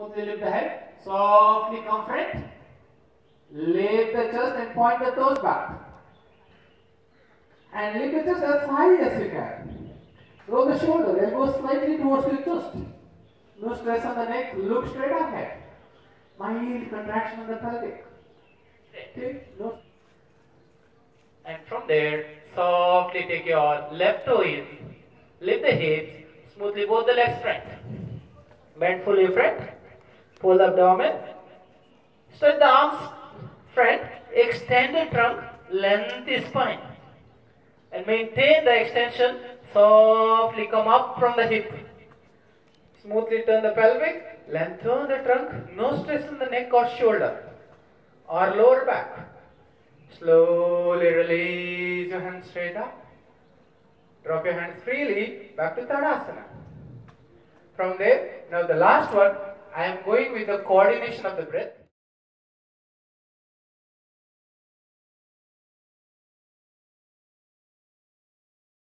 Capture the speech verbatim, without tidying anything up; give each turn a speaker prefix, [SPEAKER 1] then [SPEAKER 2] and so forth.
[SPEAKER 1] Smoothly lift the head. Softly come front. Lift the chest and point the toes back. And lift the chest as high as you can. Roll the shoulder, elbows slightly towards your chest. No stress on the neck, look straight ahead. Mild contraction on the pelvic. Okay, no.
[SPEAKER 2] And from there, softly take your left toe in. Lift the hips, smoothly both the legs front. Bend fully front. Pull the abdomen. Stretch the arms front. Extend the trunk. Lengthen the spine. And maintain the extension. Softly come up from the hip. Smoothly turn the pelvic. Lengthen the trunk. No stress on the neck or shoulder or lower back. Slowly release your hands straight up. Drop your hands freely back to Tadasana. From there, now the last one, I am going with the coordination of the breath.